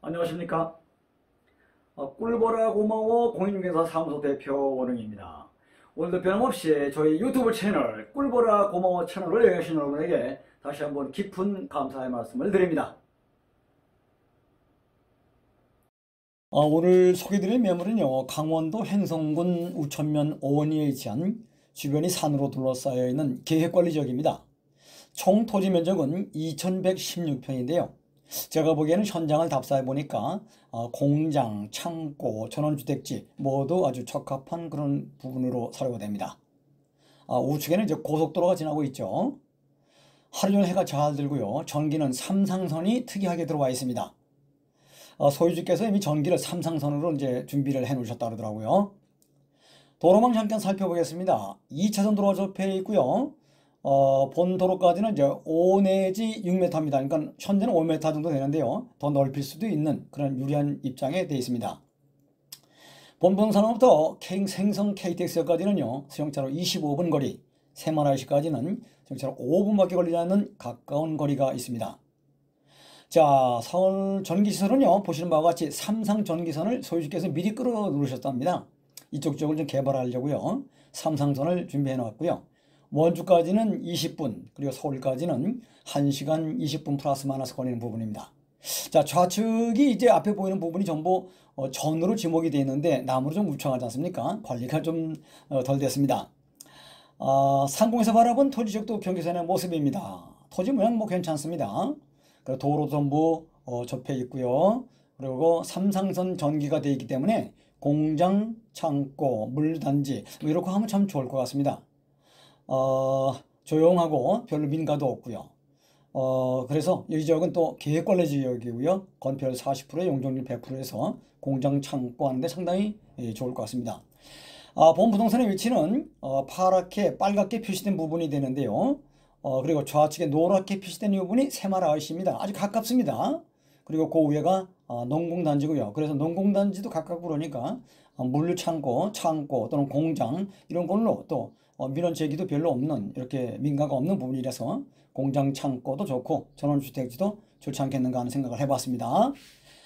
안녕하십니까. 꿀보라 고마워 공인중개사 사무소 대표 원흥입니다. 오늘도 변함없이 저희 유튜브 채널 꿀보라 고마워 채널을 여행하신 여러분에게 다시 한번 깊은 감사의 말씀을 드립니다. 오늘 소개드릴 매물은요, 강원도 횡성군 우천면 어원리에 위치한 주변이 산으로 둘러싸여 있는 계획관리지역입니다. 총 토지 면적은 2116평인데요. 제가 보기에는 현장을 답사해 보니까 공장, 창고, 전원주택지 모두 아주 적합한 그런 부분으로 사료가 됩니다. 우측에는 이제 고속도로가 지나고 있죠. 하루 종일 해가 잘 들고요. 전기는 삼상선이 특이하게 들어와 있습니다. 소유주께서 이미 전기를 삼상선으로 이제 준비를 해 놓으셨다 그러더라고요. 도로망 잠깐 살펴보겠습니다. 2차선 도로가 접해 있고요. 본 도로까지는 이제 5 내지 6m입니다. 그러니까 현재는 5m 정도 되는데요. 더 넓힐 수도 있는 그런 유리한 입장에 되어 있습니다. 본봉산로부터 생성 KTX역까지는요, 수용차로 25분 거리, 새만IC까지는 수용차로 5분밖에 걸리지 않는 가까운 거리가 있습니다. 자, 서울 전기시설은요, 보시는 바와 같이 삼상 전기선을 소유주께서 미리 끌어 누르셨답니다. 이쪽 지역을 좀 개발하려고요, 삼상선을 준비해 놓았고요. 원주까지는 20분, 그리고 서울까지는 1시간 20분 플러스 마이너스 걸리는 부분입니다. 자, 좌측이 이제 앞에 보이는 부분이 전부 전으로 지목이 되어 있는데 나무로 좀 우창하지 않습니까? 관리가 좀 덜 됐습니다. 상공에서 바라본 토지 지역도 경계선의 모습입니다. 토지 모양 뭐 괜찮습니다. 도로 전부 접해 있고요. 그리고 삼상선 전기가 되어 있기 때문에 공장, 창고, 물단지 이렇게 하면 참 좋을 것 같습니다. 조용하고 별로 민가도 없고요. 그래서 이 지역은 또 계획관리 지역이고요. 건폐율 40%에 용적률 100%에서 공장 창고 하는데 상당히 좋을 것 같습니다. 본 부동산의 위치는 파랗게 빨갛게 표시된 부분이 되는데요. 그리고 좌측에 노랗게 표시된 부분이 새마을IC입니다. 아주 가깝습니다. 그리고 그 위에가 농공단지고요. 그래서 농공단지도 가깝고 그러니까 물류창고, 창고 또는 공장 이런 걸로 또 민원 제기도 별로 없는, 이렇게 민가가 없는 부분이라서 공장 창고도 좋고 전원주택지도 좋지 않겠는가 하는 생각을 해봤습니다.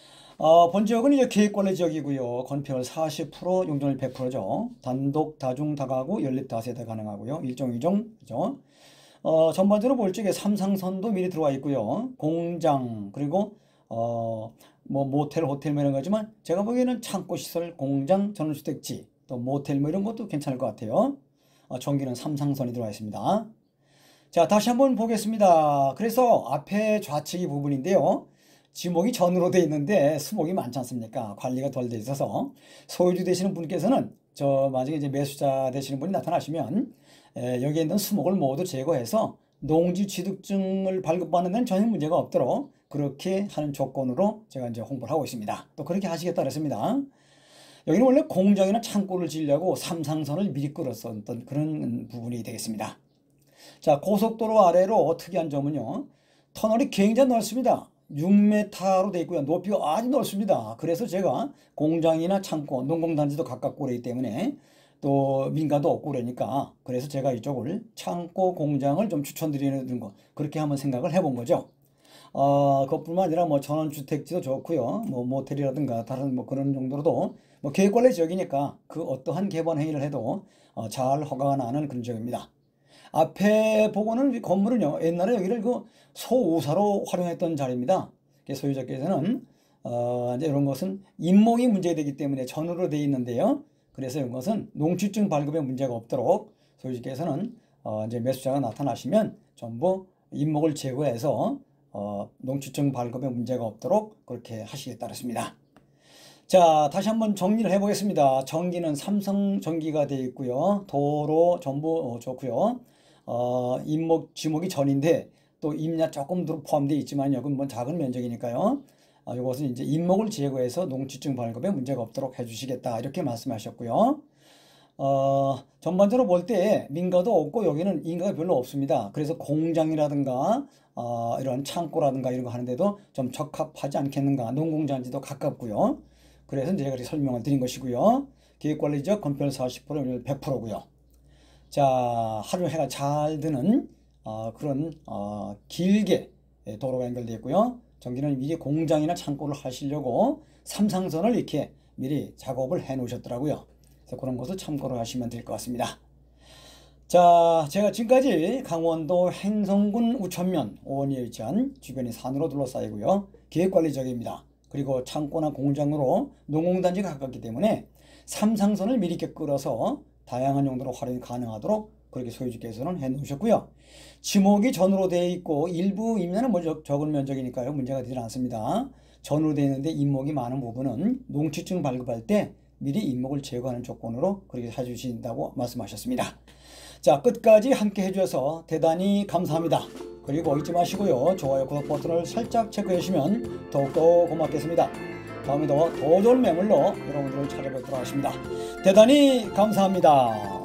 본 지역은 이제 계획관리 지역이고요. 건폐율 40%, 용적률 100%죠. 단독, 다중, 다가구, 연립 다세대 가능하고요. 1종, 2종, 그죠? 전반적으로 볼 적에 삼상선도 미리 들어와 있고요. 공장, 그리고 뭐 모텔, 호텔 뭐 이런 거지만 제가 보기에는 창고시설, 공장, 전원주택지, 또 모텔 뭐 이런 것도 괜찮을 것 같아요. 전기는 삼상선이 들어와 있습니다. 자, 다시 한번 보겠습니다. 그래서 앞에 좌측이 부분인데요. 지목이 전으로 되어 있는데 수목이 많지 않습니까? 관리가 덜 돼 있어서 소유주 되시는 분께서는 만약에 이제 매수자 되시는 분이 나타나시면 여기에 있는 수목을 모두 제거해서 농지 취득증을 발급받는 데는 전혀 문제가 없도록 그렇게 하는 조건으로 제가 이제 홍보를 하고 있습니다. 또 그렇게 하시겠다 그랬습니다. 여기는 원래 공장이나 창고를 지으려고 삼상선을 미리 끌었었던 그런 부분이 되겠습니다. 자, 고속도로 아래로 특이한 점은요, 터널이 굉장히 넓습니다. 6m로 되어 있고요. 높이가 아주 넓습니다. 그래서 제가 공장이나 창고, 농공단지도 가깝고 그러기 때문에 또 민가도 없고 그러니까, 그래서 제가 이쪽을 창고, 공장을 좀 추천드리는 거, 그렇게 한번 생각을 해본 거죠. 그것뿐만 아니라 뭐 전원주택지도 좋고요. 뭐 모텔이라든가 다른 뭐 그런 정도로도 뭐 계획관리 지역이니까 그 어떠한 개발 행위를 해도 잘 허가가 나는 그런 지역입니다. 앞에 보고는 건물은요, 옛날에 여기를 그 소우사로 활용했던 자리입니다. 소유자께서는 이제 이런 것은 임목이 문제되기 때문에 전으로 되어 있는데요. 그래서 이런 것은 농취증 발급에 문제가 없도록 소유주께서는 이제 매수자가 나타나시면 전부 임목을 제거해서 농취증 발급에 문제가 없도록 그렇게 하시겠다 그랬습니다. 자, 다시 한번 정리를 해보겠습니다. 전기는 삼성 전기가 되어 있고요. 도로 전부 좋고요. 임목, 지목이 전인데 또 임야 조금 포함되어 있지만 여긴 뭐 작은 면적이니까요. 이것은 이제 임목을 제거해서 농취증 발급에 문제가 없도록 해주시겠다 이렇게 말씀하셨고요. 전반적으로 볼 때 민가도 없고 여기는 인가가 별로 없습니다. 그래서 공장이라든가 이런 창고라든가 이런 거 하는데도 좀 적합하지 않겠는가. 농공장지도 가깝고요. 그래서 이제 그렇게 설명을 드린 것이고요. 계획관리지역 건폐율 40%, 용적률 100%고요. 자, 하루 해가 잘 드는 그런 길게 도로가 연결되어 있고요. 전기는 미리 공장이나 창고를 하시려고 삼상선을 이렇게 미리 작업을 해 놓으셨더라고요. 그래서 그런 것을 참고를 하시면 될 것 같습니다. 자, 제가 지금까지 강원도 행성군 우천면 오원예천 주변이 산으로 둘러싸이고요. 계획관리지역입니다. 그리고 창고나 공장으로 농공단지가 가깝기 때문에 삼상선을 미리 이렇게 끌어서 다양한 용도로 활용이 가능하도록 그렇게 소유주께서는 해 놓으셨고요. 지목이 전으로 되어 있고 일부 임야는 적은 면적이니까요. 문제가 되지 않습니다. 전으로 되어 있는데 인목이 많은 부분은 농취증 발급할 때 미리 인목을 제거하는 조건으로 그렇게 해주신다고 말씀하셨습니다. 자, 끝까지 함께 해주셔서 대단히 감사합니다. 그리고 잊지 마시고요. 좋아요, 구독 버튼을 살짝 체크해 주시면 더욱더 고맙겠습니다. 다음에도 더 좋은 매물로 여러분들을 찾아뵙도록 하겠습니다. 대단히 감사합니다.